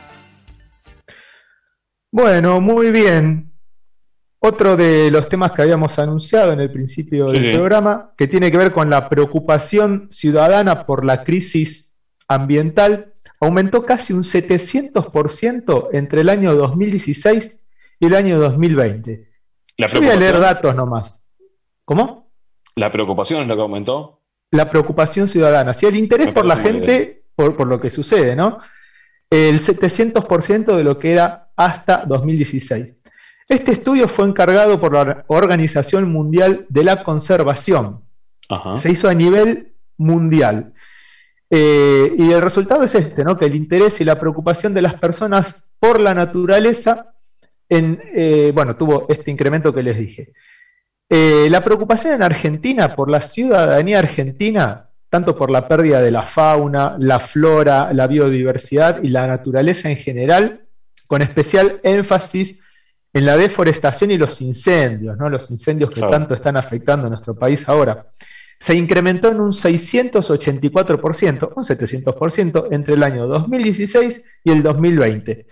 Bueno, muy bien. Otro de los temas que habíamos anunciado en el principio del programa, que tiene que ver con la preocupación ciudadana por la crisis ambiental, aumentó casi un 700% entre el año 2016 y el año 2020. Yo voy a leer datos nomás. ¿Cómo? ¿La preocupación es lo que aumentó? La preocupación ciudadana. Sí, el interés por la gente, por lo que sucede, ¿no? El 700% de lo que era hasta 2016. Este estudio fue encargado por la Organización Mundial de la Conservación. Ajá. Se hizo a nivel mundial. Y el resultado es este, ¿no? Que el interés y la preocupación de las personas por la naturaleza tuvo este incremento que les dije. La preocupación en Argentina por la ciudadanía argentina, tanto por la pérdida de la fauna, la flora, la biodiversidad y la naturaleza en general, con especial énfasis en la deforestación y los incendios, ¿no? Los incendios que tanto están afectando a nuestro país ahora, se incrementó en un 684%, un 700% entre el año 2016 y el 2020.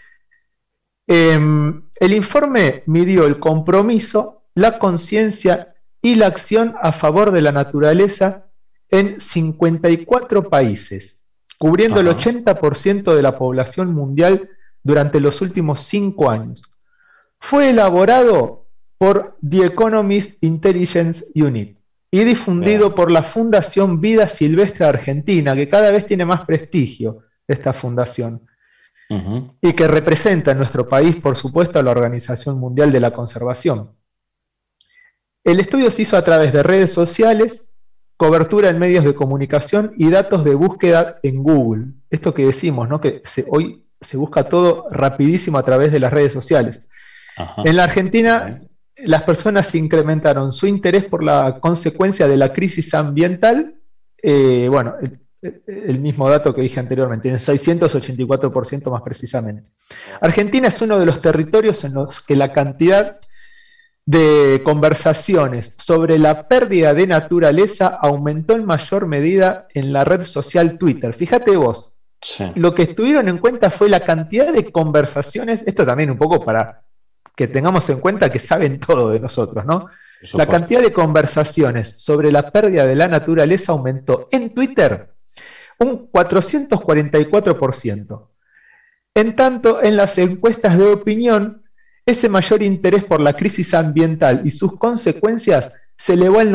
El informe midió el compromiso, la conciencia y la acción a favor de la naturaleza en 54 países, cubriendo el 80% de la población mundial durante los últimos 5 años. Fue elaborado por The Economist Intelligence Unit y difundido por la Fundación Vida Silvestre Argentina, que cada vez tiene más prestigio esta fundación. Y que representa en nuestro país, por supuesto, a la Organización Mundial de la Conservación. El estudio se hizo a través de redes sociales, cobertura en medios de comunicación y datos de búsqueda en Google. Esto que decimos, ¿no? Que hoy se busca todo rapidísimo a través de las redes sociales. En la Argentina, las personas incrementaron su interés por la consecuencia de la crisis ambiental. El mismo dato que dije anteriormente, en 684% más precisamente. Argentina es uno de los territorios en los que la cantidad de conversaciones sobre la pérdida de naturaleza aumentó en mayor medida en la red social Twitter. Fíjate vos, lo que estuvieron en cuenta fue la cantidad de conversaciones, esto también un poco para que tengamos en cuenta que saben todo de nosotros, ¿no? La cantidad de conversaciones sobre la pérdida de la naturaleza aumentó en Twitter un 444%. En tanto, en las encuestas de opinión, ese mayor interés por la crisis ambiental y sus consecuencias se elevó se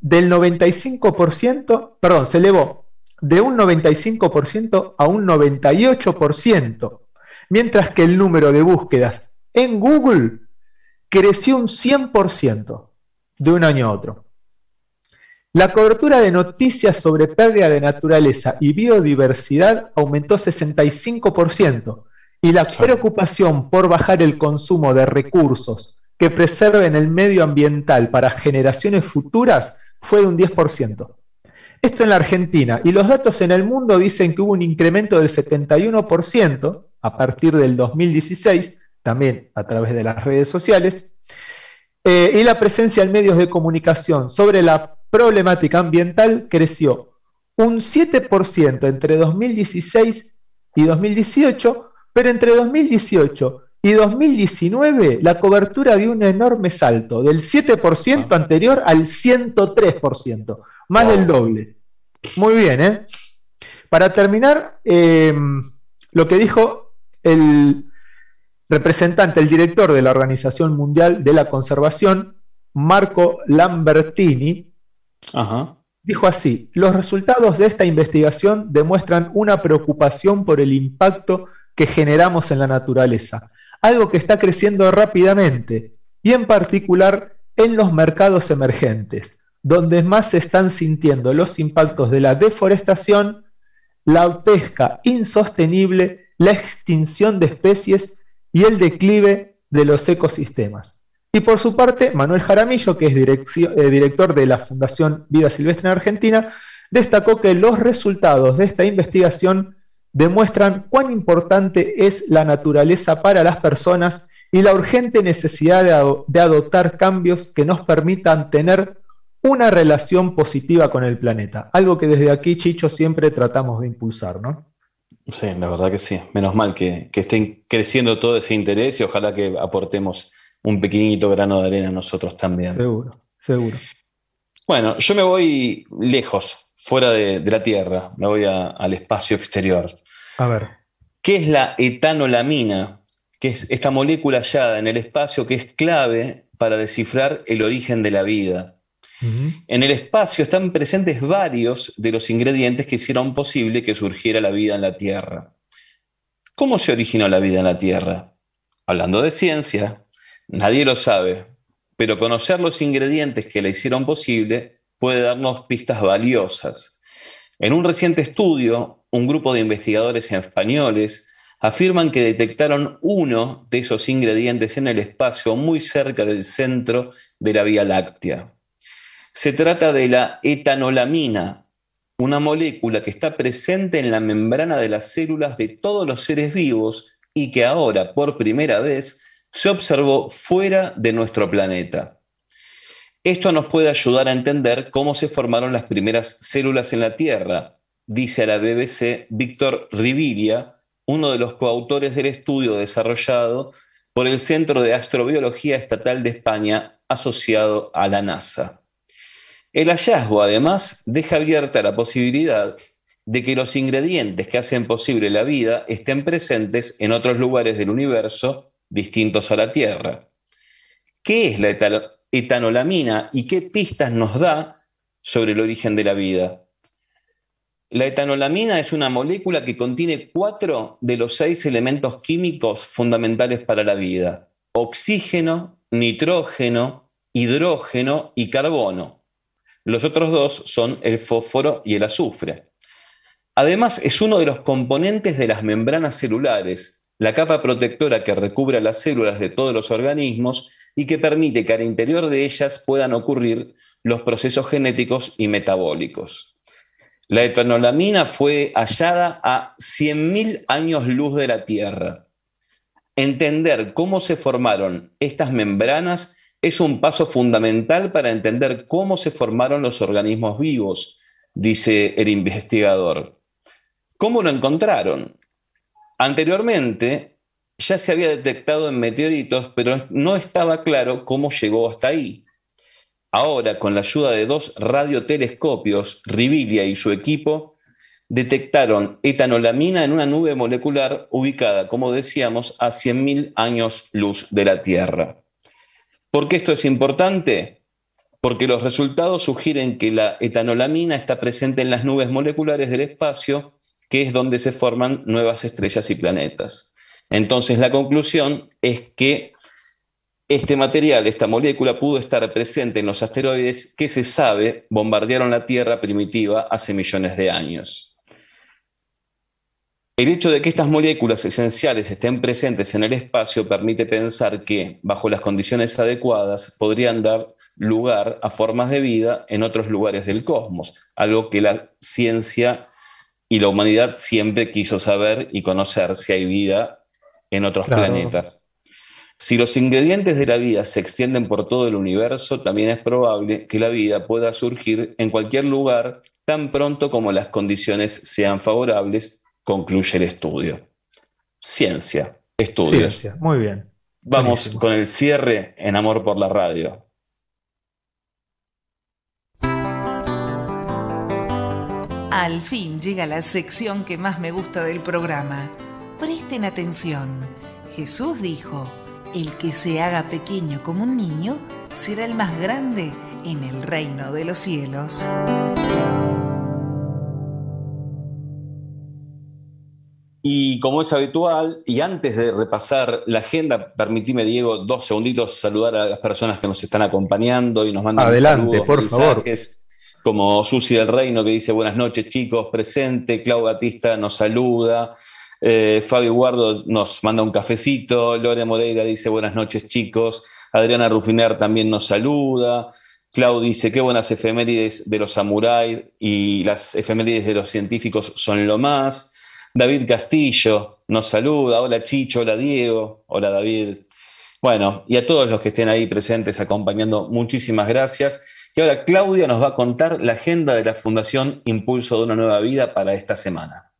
elevó de un 95% a un 98%, mientras que el número de búsquedas en Google creció un 100% de un año a otro. La cobertura de noticias sobre pérdida de naturaleza y biodiversidad aumentó 65%, y la preocupación por bajar el consumo de recursos que preserven el medio ambiental para generaciones futuras fue de un 10%. Esto en la Argentina, y los datos en el mundo dicen que hubo un incremento del 71% a partir del 2016, también a través de las redes sociales, y la presencia en medios de comunicación sobre la problemática ambiental creció un 7% entre 2016 y 2018, pero entre 2018 y 2019 la cobertura dio un enorme salto, del 7% anterior al 103%, más del doble. Muy bien, ¿eh? Para terminar, lo que dijo el representante, el director de la Organización Mundial de la Conservación, Marco Lambertini, dijo así: los resultados de esta investigación demuestran una preocupación por el impacto que generamos en la naturaleza, algo que está creciendo rápidamente, y en particular en los mercados emergentes, donde más se están sintiendo los impactos de la deforestación, la pesca insostenible, la extinción de especies y el declive de los ecosistemas. Y por su parte, Manuel Jaramillo, que es director de la Fundación Vida Silvestre en Argentina, destacó que los resultados de esta investigación demuestran cuán importante es la naturaleza para las personas y la urgente necesidad de adoptar cambios que nos permitan tener una relación positiva con el planeta. Algo que desde aquí, Chicho, siempre tratamos de impulsar, ¿no? Sí, la verdad que sí. Menos mal que estén creciendo todo ese interés y ojalá que aportemos un pequeñito grano de arena nosotros también. Seguro, seguro. Bueno, yo me voy lejos, fuera de la Tierra, me voy al espacio exterior. A ver. ¿Qué es la etanolamina? Que es esta molécula hallada en el espacio que es clave para descifrar el origen de la vida. En el espacio están presentes varios de los ingredientes que hicieron posible que surgiera la vida en la Tierra. ¿Cómo se originó la vida en la Tierra? Hablando de ciencia, nadie lo sabe, pero conocer los ingredientes que la hicieron posible puede darnos pistas valiosas. En un reciente estudio, un grupo de investigadores españoles afirman que detectaron uno de esos ingredientes en el espacio muy cerca del centro de la Vía Láctea. Se trata de la etanolamina, una molécula que está presente en la membrana de las células de todos los seres vivos y que ahora, por primera vez, se observó fuera de nuestro planeta. Esto nos puede ayudar a entender cómo se formaron las primeras células en la Tierra, dice a la BBC Víctor Rivilia, uno de los coautores del estudio desarrollado por el Centro de Astrobiología Estatal de España, asociado a la NASA. El hallazgo, además, deja abierta la posibilidad de que los ingredientes que hacen posible la vida estén presentes en otros lugares del universo distintos a la Tierra. ¿Qué es la etanolamina y qué pistas nos da sobre el origen de la vida? La etanolamina es una molécula que contiene 4 de los 6 elementos químicos fundamentales para la vida: oxígeno, nitrógeno, hidrógeno y carbono. Los otros 2 son el fósforo y el azufre. Además, es uno de los componentes de las membranas celulares, la capa protectora que recubre a las células de todos los organismos y que permite que al interior de ellas puedan ocurrir los procesos genéticos y metabólicos. La etanolamina fue hallada a 100.000 años luz de la Tierra. Entender cómo se formaron estas membranas es un paso fundamental para entender cómo se formaron los organismos vivos, dice el investigador. ¿Cómo lo encontraron? Anteriormente ya se había detectado en meteoritos, pero no estaba claro cómo llegó hasta ahí. Ahora, con la ayuda de 2 radiotelescopios, Rivilia y su equipo detectaron etanolamina en una nube molecular ubicada, como decíamos, a 100.000 años luz de la Tierra. ¿Por qué esto es importante? Porque los resultados sugieren que la etanolamina está presente en las nubes moleculares del espacio, que es donde se forman nuevas estrellas y planetas. Entonces, la conclusión es que este material, esta molécula, pudo estar presente en los asteroides que se sabe bombardearon la Tierra primitiva hace millones de años. El hecho de que estas moléculas esenciales estén presentes en el espacio permite pensar que, bajo las condiciones adecuadas, podrían dar lugar a formas de vida en otros lugares del cosmos, algo que la ciencia y la humanidad siempre quiso saber y conocer si hay vida en otros planetas. Si los ingredientes de la vida se extienden por todo el universo, también es probable que la vida pueda surgir en cualquier lugar tan pronto como las condiciones sean favorables, concluye el estudio. Ciencia, estudios. Ciencia, muy bien. Vamos Buenísimo. con el cierre en Amor por la Radio. Al fin llega la sección que más me gusta del programa. Presten atención. Jesús dijo: el que se haga pequeño como un niño, será el más grande en el reino de los cielos. Y como es habitual, y antes de repasar la agenda, permitime, Diego, 2 segunditos saludar a las personas que nos están acompañando y nos mandan saludos, por mensajes, como Susi del Reino, que dice buenas noches chicos, presente. Clau Batista nos saluda, Fabio Guardo nos manda un cafecito, Lore Moreira dice buenas noches chicos, Adriana Rufiner también nos saluda, Clau dice qué buenas efemérides de los samuráis y las efemérides de los científicos son lo más. David Castillo nos saluda, hola Chicho, hola Diego, hola David. Bueno, y a todos los que estén ahí presentes acompañando, muchísimas gracias. Y ahora Claudia nos va a contar la agenda de la Fundación Impulso de una Nueva Vida para esta semana.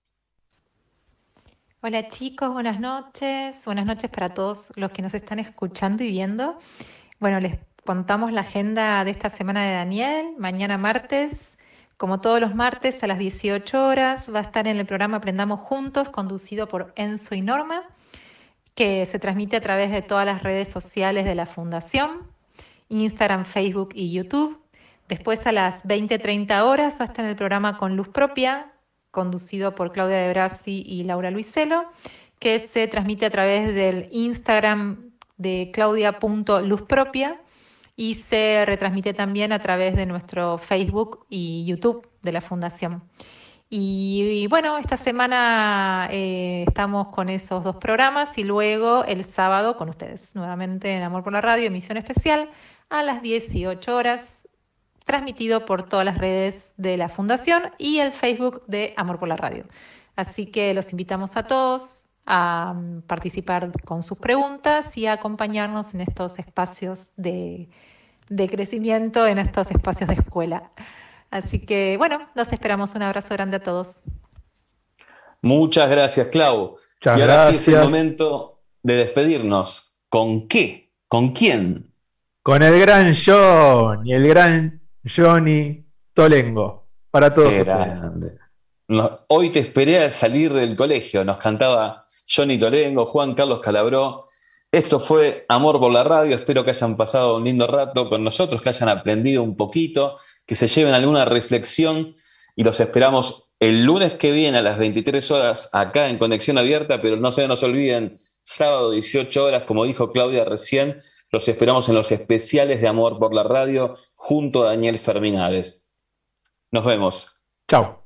Hola chicos, buenas noches para todos los que nos están escuchando y viendo. Bueno, les contamos la agenda de esta semana de Daniel. Mañana martes, como todos los martes a las 18 horas, va a estar en el programa Aprendamos Juntos, conducido por Enzo y Norma, que se transmite a través de todas las redes sociales de la Fundación, Instagram, Facebook y YouTube. Después a las 20:30 horas va a estar en el programa Con Luz Propia, conducido por Claudia De Brasi y Laura Luiselo, que se transmite a través del Instagram de claudia.luzpropia y se retransmite también a través de nuestro Facebook y YouTube de la Fundación. Y bueno, esta semana estamos con esos 2 programas y luego el sábado con ustedes, nuevamente en Amor por la Radio, emisión especial a las 18 horas, transmitido por todas las redes de la Fundación y el Facebook de Amor por la Radio. Así que los invitamos a todos a participar con sus preguntas y a acompañarnos en estos espacios de crecimiento, en estos espacios de escuela. Así que, bueno, los esperamos. Un abrazo grande a todos. Muchas gracias, Clau. Muchas y ahora gracias. sí es el momento de despedirnos. ¿Con qué? ¿Con quién? Con el gran John y el gran Johnny Tolengo. Para todos Qué ustedes. grande. Hoy te esperé al salir del colegio. Nos cantaba Johnny Tolengo, Juan Carlos Calabró. Esto fue Amor por la Radio. Espero que hayan pasado un lindo rato con nosotros, que hayan aprendido un poquito, que se lleven alguna reflexión y los esperamos el lunes que viene a las 23 horas acá en Conexión Abierta, pero no se nos olviden, sábado 18 horas, como dijo Claudia recién, los esperamos en los especiales de Amor por la Radio junto a Daniel Ferminades. Nos vemos. Chao.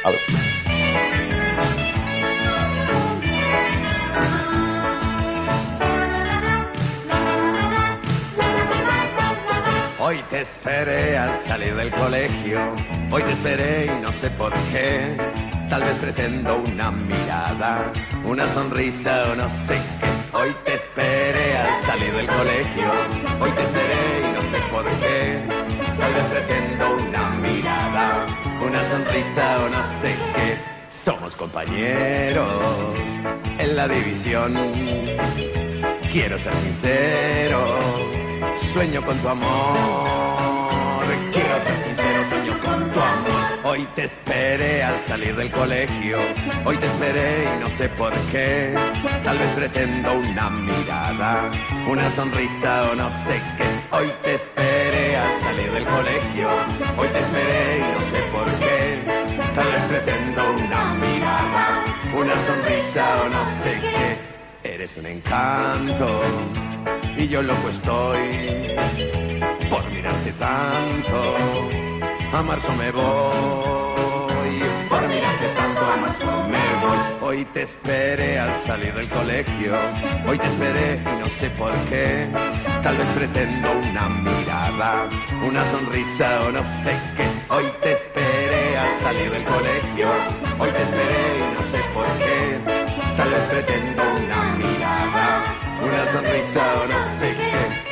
Hoy te esperé al salir del colegio, hoy te esperé y no sé por qué. Tal vez pretendo una mirada, una sonrisa o no sé qué. Hoy te esperé al salir del colegio, hoy te esperé y no sé por qué. Tal vez pretendo una mirada, una sonrisa o no sé qué. Somos compañeros en la división. Quiero ser sincero, sueño con tu amor. Quiero ser sincero, sueño con tu amor. Hoy te esperé al salir del colegio, hoy te esperé y no sé por qué. Tal vez pretendo una mirada, una sonrisa o no sé qué. Hoy te esperé al salir del colegio, hoy te esperé y no sé por qué. Tal vez pretendo una mirada, una sonrisa o no sé qué. Eres un encanto y yo loco estoy por mirarte tanto. A marzo me voy, por mirarte tanto, a marzo me voy. Hoy te esperé al salir del colegio, hoy te esperé y no sé por qué. Tal vez pretendo una mirada, una sonrisa o no sé qué. Hoy te esperé al salir del colegio, hoy te esperé y no sé por qué. Tal vez pretendo una mirada, una sonrisa o no sé qué.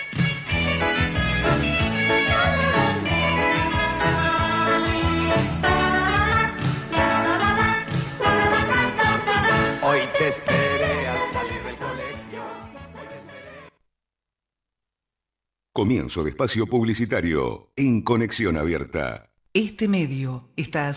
Hoy te esperé al salir del colegio. Hoy te esperé. Comienzo de espacio publicitario en Conexión Abierta. Este medio está